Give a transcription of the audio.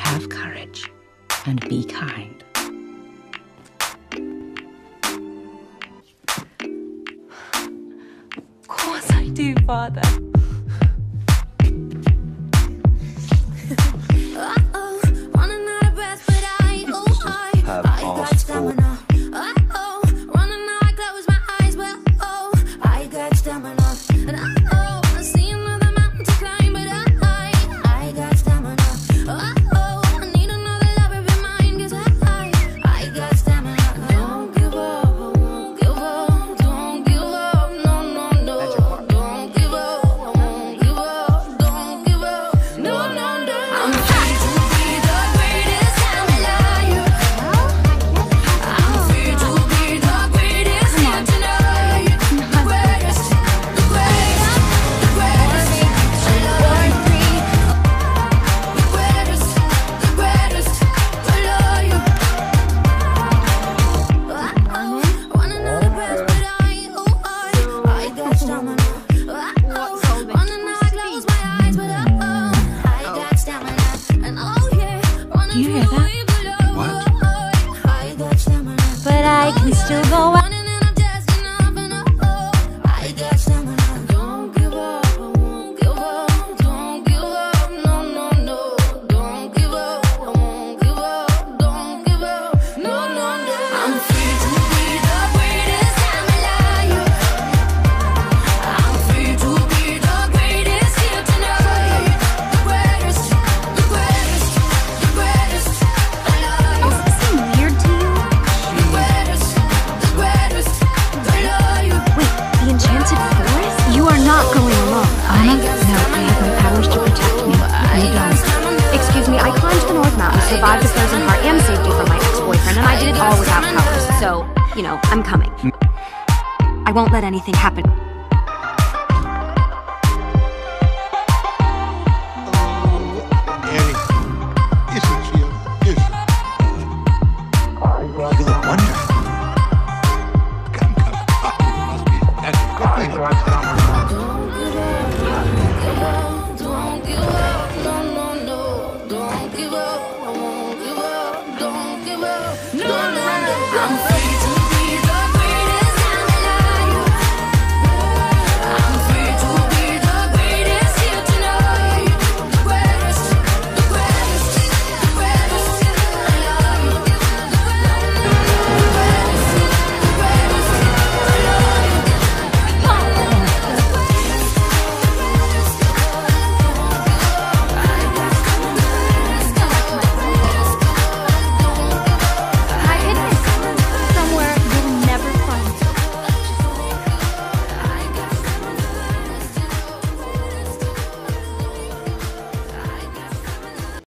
have courage and be kind. Of course I do, Father. Do you hear that? What? But I can still go out. Survived the frozen heart and saved you from my ex-boyfriend, and I did it all without powers, so, you know, I'm coming. I won't let anything happen.